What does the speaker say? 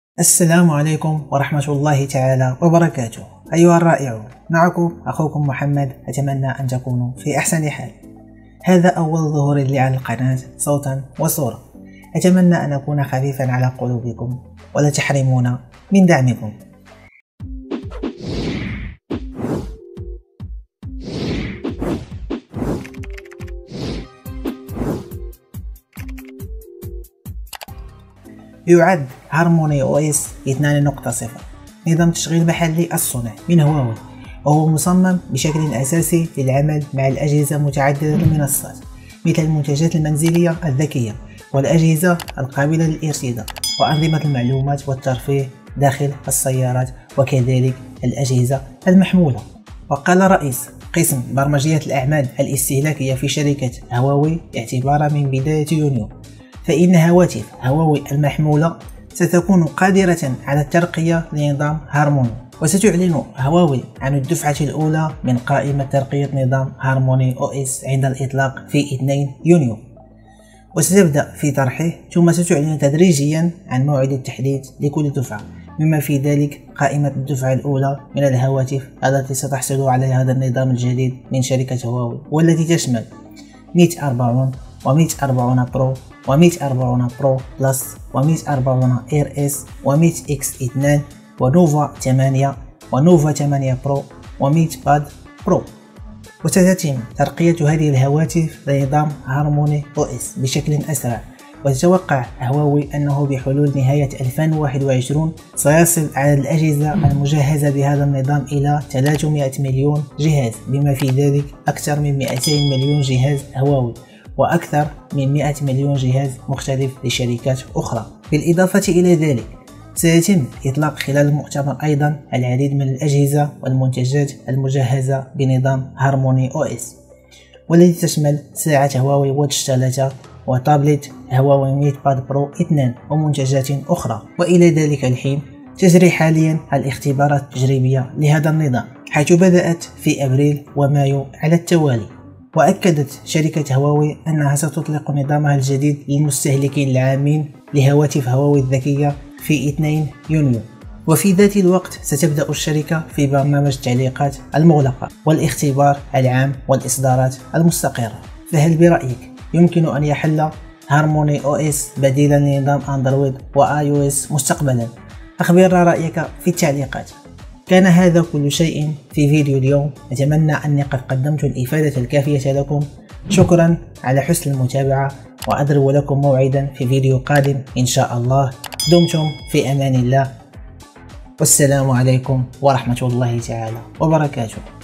السلام عليكم ورحمة الله تعالى وبركاته. أيها الرائعون، معكم أخوكم محمد، أتمنى أن تكونوا في أحسن حال. هذا أول ظهور لي على القناة صوتا وصورة، أتمنى أن أكون خفيفا على قلوبكم ولا تحرمونا من دعمكم. يعد هارموني او اس 2.0 نظام تشغيل محلي الصنع من هواوي، وهو مصمم بشكل أساسي للعمل مع الأجهزة متعددة المنصات مثل المنتجات المنزلية الذكية والأجهزة القابلة للارتداء وأنظمة المعلومات والترفيه داخل السيارات، وكذلك الأجهزة المحمولة. وقال رئيس قسم برمجية الأعمال الاستهلاكية في شركة هواوي اعتبارا من بداية يونيو، فإن هواتف هواوي المحمولة ستكون قادرة على الترقية لنظام هارموني، وستعلن هواوي عن الدفعة الأولى من قائمة ترقية نظام هارموني او اس عند الإطلاق في 2 يونيو، وستبدأ في طرحه، ثم ستعلن تدريجيا عن موعد التحديث لكل دفعة، مما في ذلك قائمة الدفعة الأولى من الهواتف التي ستحصل على هذا النظام الجديد من شركة هواوي، والتي تشمل 140 و140 برو و140 برو بلس و140 اير اس و100 اكس 2 ونوفا 8 ونوفا 8 برو و100 باد برو. وستتم ترقية هذه الهواتف لنظام هارموني او اس بشكل أسرع، وتتوقع هواوي أنه بحلول نهاية 2021 سيصل عدد الأجهزة المجهزة بهذا النظام إلى 300 مليون جهاز، بما في ذلك أكثر من 200 مليون جهاز هواوي وأكثر من 100 مليون جهاز مختلف لشركات أخرى. بالإضافة إلى ذلك سيتم إطلاق خلال المؤتمر أيضا العديد من الأجهزة والمنتجات المجهزة بنظام هارموني او اس، والتي تشمل ساعة هواوي واتش 3 وتابلت هواوي ميت باد برو 2 ومنتجات أخرى. وإلى ذلك الحين تجري حاليا الاختبارات التجريبية لهذا النظام، حيث بدأت في أبريل ومايو على التوالي. وأكدت شركة هواوي أنها ستطلق نظامها الجديد للمستهلكين العامين لهواتف هواوي الذكية في 2 يونيو، وفي ذات الوقت ستبدأ الشركة في برنامج التعليقات المغلقة والاختبار العام والإصدارات المستقرة. فهل برأيك يمكن أن يحل هارموني او اس بديلا لنظام اندرويد واي او اس مستقبلا؟ أخبرنا رأيك في التعليقات. كان هذا كل شيء في فيديو اليوم، أتمنى أني قد قدمت الإفادة الكافية لكم. شكرا على حسن المتابعة، وأضرب لكم موعدا في فيديو قادم إن شاء الله. دمتم في أمان الله، والسلام عليكم ورحمة الله تعالى وبركاته.